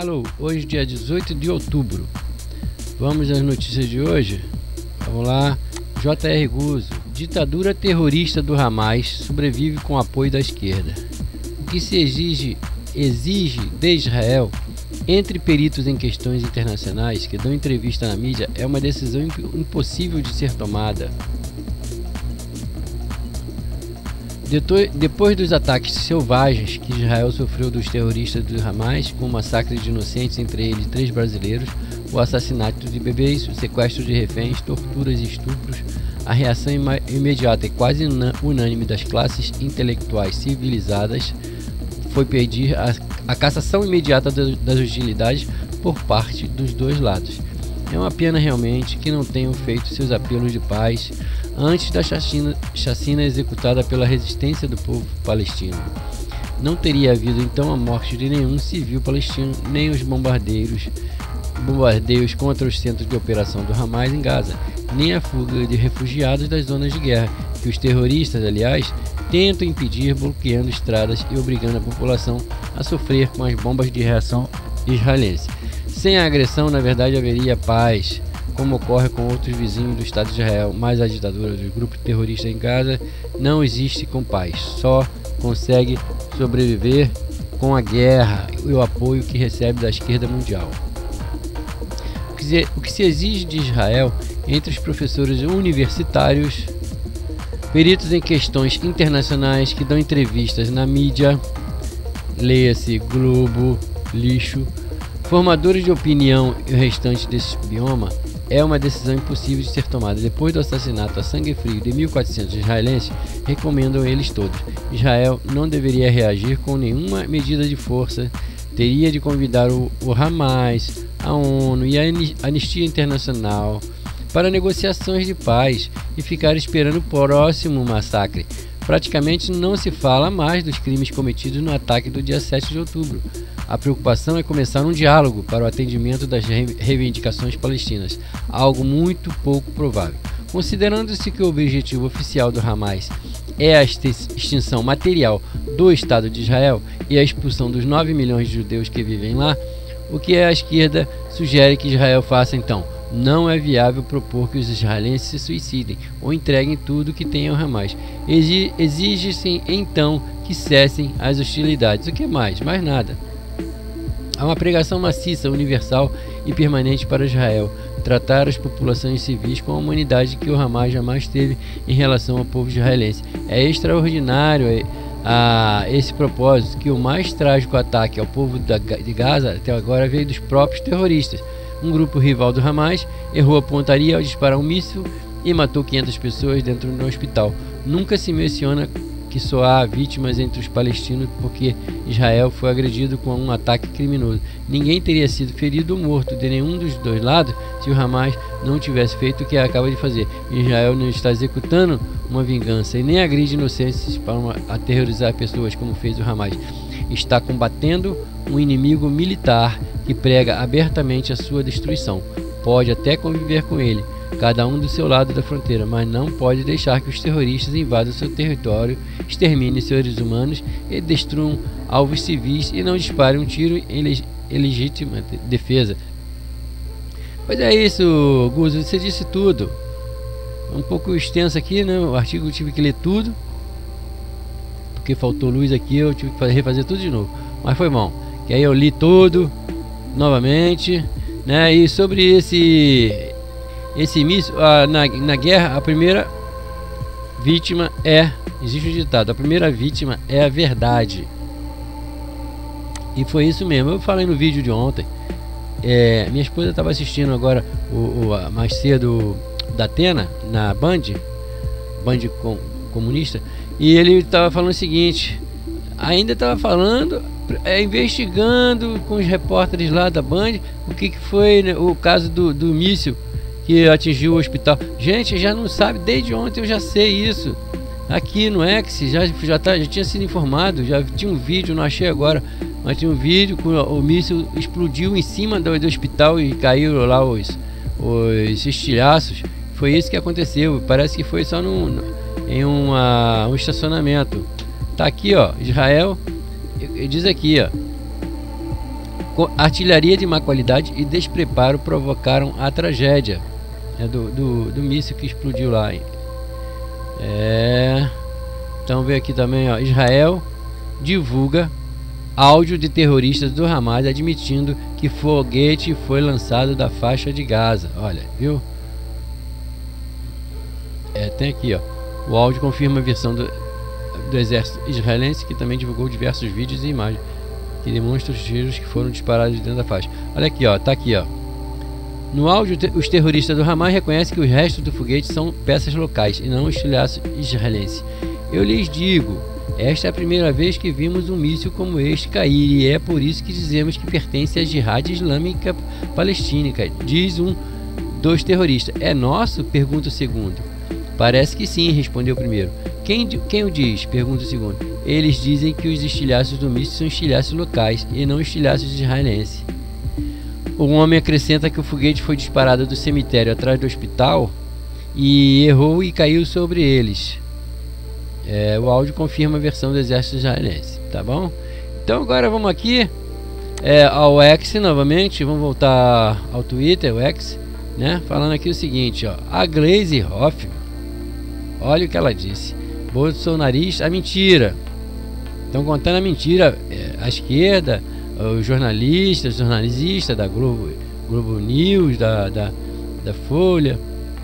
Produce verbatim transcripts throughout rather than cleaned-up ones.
Alô, hoje dia dezoito de outubro. Vamos às notícias de hoje? Vamos lá. J R Guzzo. Ditadura terrorista do Hamas sobrevive com apoio da esquerda. O que se exige, exige de Israel, entre peritos em questões internacionais que dão entrevista na mídia, é uma decisão imp impossível de ser tomada. Depois dos ataques selvagens que Israel sofreu dos terroristas do Hamas, com o massacre de inocentes, entre eles três brasileiros, o assassinato de bebês, o sequestro de reféns, torturas e estupros, a reação imediata e quase unânime das classes intelectuais civilizadas foi pedir a, a cassação imediata das hostilidades por parte dos dois lados. É uma pena realmente que não tenham feito seus apelos de paz antes da chacina, chacina executada pela resistência do povo palestino. Não teria havido então a morte de nenhum civil palestino, nem os bombardeiros, bombardeios contra os centros de operação do Hamas em Gaza, nem a fuga de refugiados das zonas de guerra, que os terroristas, aliás, tentam impedir bloqueando estradas e obrigando a população a sofrer com as bombas de reação israelense. Sem a agressão, na verdade, haveria paz, como ocorre com outros vizinhos do Estado de Israel, mas a ditadura dos grupos terroristas em Gaza não existe com paz, só consegue sobreviver com a guerra e o apoio que recebe da esquerda mundial. O que se, o que se exige de Israel entre os professores universitários, peritos em questões internacionais que dão entrevistas na mídia, leia-se Globo, lixo, formadores de opinião e o restante desse bioma, é uma decisão impossível de ser tomada. Depois do assassinato a sangue frio de mil e quatrocentos israelenses, recomendam eles todos. Israel não deveria reagir com nenhuma medida de força, teria de convidar o, o Hamas, a ONU e a Anistia Internacional para negociações de paz e ficar esperando o próximo massacre. Praticamente não se fala mais dos crimes cometidos no ataque do dia sete de outubro. A preocupação é começar um diálogo para o atendimento das reivindicações palestinas, algo muito pouco provável. Considerando-se que o objetivo oficial do Hamas é a extinção material do Estado de Israel e a expulsão dos nove milhões de judeus que vivem lá, o que a esquerda sugere que Israel faça então? Não é viável propor que os israelenses se suicidem ou entreguem tudo que tenham Hamas. Exige-se então que cessem as hostilidades. O que mais? Mais nada. Há uma pregação maciça, universal e permanente para Israel, tratar as populações civis com a humanidade que o Hamas jamais teve em relação ao povo israelense. É extraordinário a esse propósito que o mais trágico ataque ao povo de Gaza até agora veio dos próprios terroristas. Um grupo rival do Hamas errou a pontaria ao disparar um míssil e matou quinhentas pessoas dentro de um hospital. Nunca se menciona que só há vítimas entre os palestinos porque Israel foi agredido com um ataque criminoso. Ninguém teria sido ferido ou morto de nenhum dos dois lados se o Hamas não tivesse feito o que acaba de fazer. Israel não está executando uma vingança e nem agride inocentes para uma, aterrorizar pessoas como fez o Hamas. Está combatendo um inimigo militar que prega abertamente a sua destruição. Pode até conviver com ele, cada um do seu lado da fronteira, mas não pode deixar que os terroristas invadam seu território, exterminem seres humanos e destruam alvos civis e não disparem um tiro em legítima defesa. Pois é isso, Guzzo, você disse tudo. É um pouco extenso aqui, né? O artigo eu tive que ler tudo, porque faltou luz aqui, eu tive que refazer tudo de novo, mas foi bom, que aí eu li tudo novamente, né? E sobre esse esse míssil, ah, na, na guerra, a primeira vítima é, existe um ditado, a primeira vítima é a verdade. E foi isso mesmo, eu falei no vídeo de ontem. É, minha esposa estava assistindo agora o, o mais cedo da Atena na Band, Band com, comunista, e ele estava falando o seguinte, ainda estava falando, é, investigando com os repórteres lá da Band o que, que foi, né, o caso do, do míssil que atingiu o hospital. Gente, já não sabe, desde ontem eu já sei isso. Aqui no X já, já, tá, já tinha sido informado, já tinha um vídeo, não achei agora, mas tinha um vídeo que o, o míssil explodiu em cima do, do hospital e caíram lá os, os estilhaços. Foi isso que aconteceu, parece que foi só no, no, em uma, um estacionamento. Tá aqui, ó, Israel, diz aqui, ó, artilharia de má qualidade e despreparo provocaram a tragédia, é, do, do, do míssil que explodiu lá. É, então vê aqui também, ó, Israel divulga áudio de terroristas do Hamas admitindo que foguete foi lançado da faixa de Gaza. Olha, viu? É, tem aqui, ó, o áudio confirma a versão do, do exército israelense, que também divulgou diversos vídeos e imagens que demonstram os tiros que foram disparados dentro da faixa. Olha aqui, ó, tá aqui, ó. No áudio, os terroristas do Hamas reconhecem que os restos do foguete são peças locais e não estilhaço israelense. Eu lhes digo, esta é a primeira vez que vimos um míssil como este cair e é por isso que dizemos que pertence à Jihad Islâmica Palestina, diz um dos terroristas. É nosso? Pergunta o segundo. Parece que sim, respondeu o primeiro. Quem, quem o diz? Pergunta o segundo. Eles dizem que os estilhaços do míssil são estilhaços locais e não estilhaços israelenses. O homem acrescenta que o foguete foi disparado do cemitério atrás do hospital e errou e caiu sobre eles. É, o áudio confirma a versão do exército israelense, tá bom? Então agora vamos aqui é, ao X novamente, vamos voltar ao Twitter, o X, né? Falando aqui o seguinte, ó, a Gleisi Hoffmann, olha o que ela disse, bolsonarista, a mentira, estão contando a mentira, é, a esquerda, os jornalistas, jornalistas da Globo, Globo News, da, da, da Folha,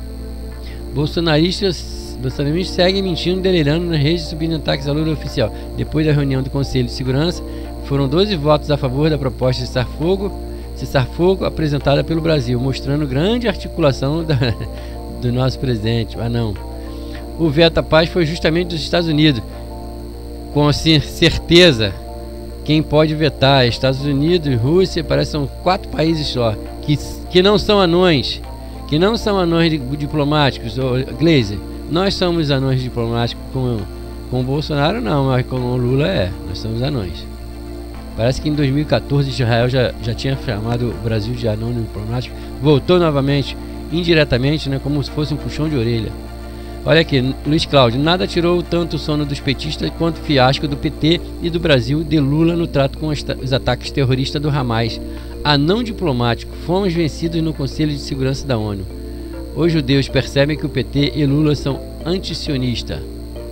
bolsonaristas Bolsonaristas seguem mentindo, delirando nas redes, subindo ataques à luta oficial. Depois da reunião do Conselho de Segurança, foram doze votos a favor da proposta de cessar-fogo, cessar-fogo apresentada pelo Brasil, mostrando grande articulação da, do nosso presidente. Ah, não. O veto à paz foi justamente dos Estados Unidos. Com certeza, quem pode vetar? Estados Unidos, Rússia, parece que são quatro países só, que, que não são anões, que não são anões diplomáticos, Gleisi. Nós somos anões diplomáticos com, com o Bolsonaro, não, mas com o Lula é. Nós somos anões. Parece que em dois mil e quatorze Israel já, já tinha chamado o Brasil de anão diplomático. Voltou novamente, indiretamente, né, como se fosse um puxão de orelha. Olha aqui, Luiz Cláudio. Nada tirou tanto o sono dos petistas quanto o fiasco do P T e do Brasil de Lula no trato com os, os ataques terroristas do Hamas. Anão diplomático. Fomos vencidos no Conselho de Segurança da ONU. Os judeus percebem que o P T e Lula são antisionistas.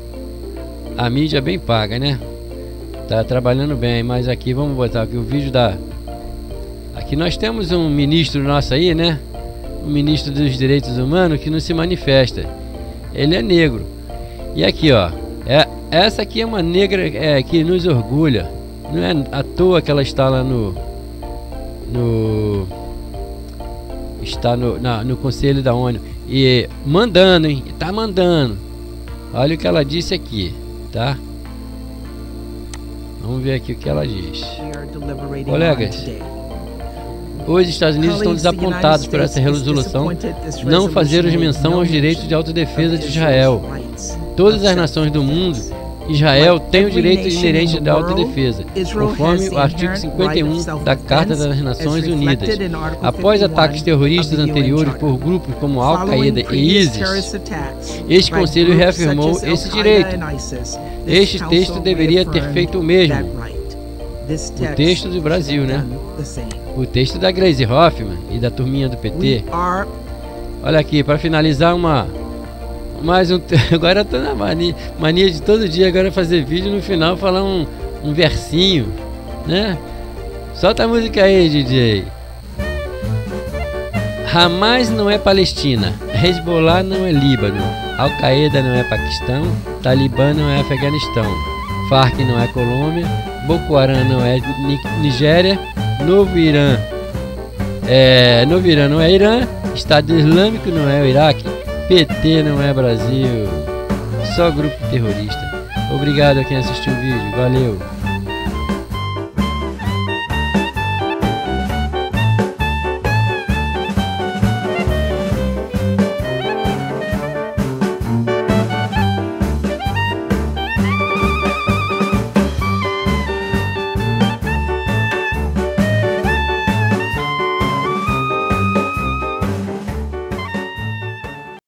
A mídia bem paga, né? Tá trabalhando bem, mas aqui vamos botar aqui o vídeo da... Aqui nós temos um ministro nosso aí, né? Um ministro dos direitos humanos que não se manifesta. Ele é negro. E aqui, ó, é, essa aqui é uma negra é, que nos orgulha. Não é à toa que ela está lá no... no está no, na, no Conselho da ONU e mandando, hein? Tá mandando. Olha o que ela disse aqui, tá? Vamos ver aqui o que ela diz. Colegas, os Estados Unidos estão desapontados por essa resolução não fazer menção aos direitos de autodefesa de Israel. Todas as nações do mundo, Israel tem o direito inerente da autodefesa, conforme o artigo cinquenta e um da Carta das Nações Unidas. Após ataques terroristas anteriores por grupos como Al-Qaeda e ISIS, este Conselho reafirmou esse direito. Este texto deveria ter feito o mesmo. O texto do Brasil, né? O texto da Gleisi Hoffmann e da turminha do P T. Olha aqui, para finalizar, uma... mais um... Agora eu tô na mania, mania de todo dia agora fazer vídeo no final falar um, um versinho, né? Solta a música aí, D J. Hamas não é Palestina, Hezbollah não é Líbano, Al-Qaeda não é Paquistão, Talibã não é Afeganistão, Farc não é Colômbia, Boko Haram não é Nigéria, Novo Irã é... Novo Irã não é Irã, Estado Islâmico não é o Iraque, P T não é Brasil, só grupo terrorista. Obrigado a quem assistiu o vídeo, valeu!